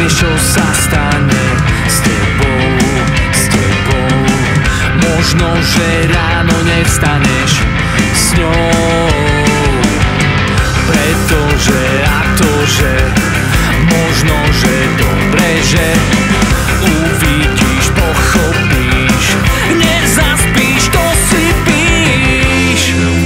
nevieš, čo sa stane s tebou, s tebou. Možno, že ráno nevstaneš s ňou, pretože a to, že možno, že dobre, že uvidíš, pochopíš, nezaspíš, to si píš.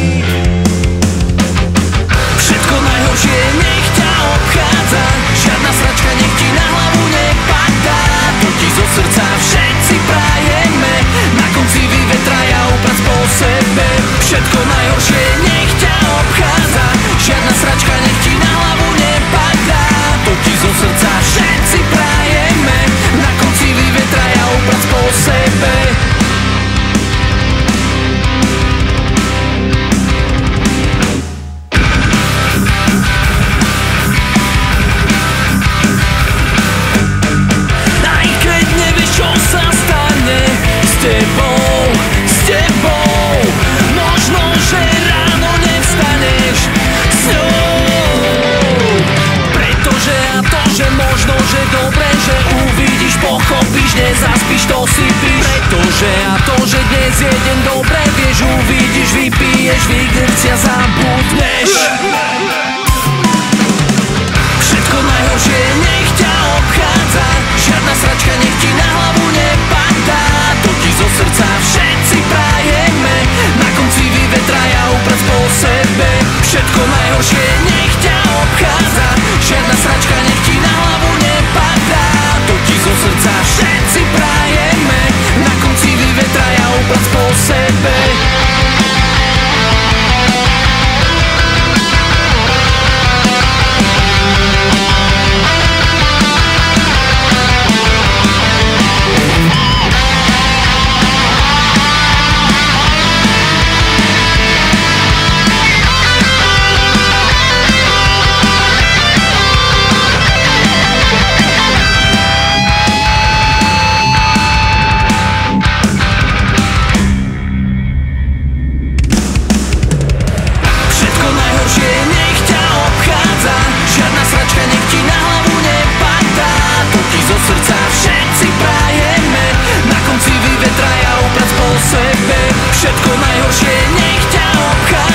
Všetko najhoršie nech ťa obchádza, žiadna sračka nech ti na hlavu nepadá. To ti zo srdca všetci prajeme, na konci vyvetraja uprať po sebe. Všetko najhoršie nech ťa obchádza, žiadna sračka nech ti na hlavu nepadá. To ti zo srdca všetci prajeme, na konci vyvetraja uprať po sebe. Aj keď nevieš, čo sa stane s tebou, s tebou, možno, že ráno nevstaneš s ňou, pretože a to, že možno, že dobre, že uvidíš, pochopíš, nezaspíš, to si píš. Pretože a to, že dnes je deň dobre, vieš, uvidíš, vypiješ, vygrcia, zabudneš. Všetko najhoršie nech ťa obchádza, žiadna sračka nech ti na hlavu nepadá. To ti zo srdca všetci prajeme, na konci vyvetraja uprať po sebe. Všetko najhoršie nech ťa obchádza, žiadna sračka nech ti na hlavu nepadá. To ti zo srdca všetci prajeme, na konci vyvetraja uprať po sebe. Všetko najhoršie nech ťa obchádza,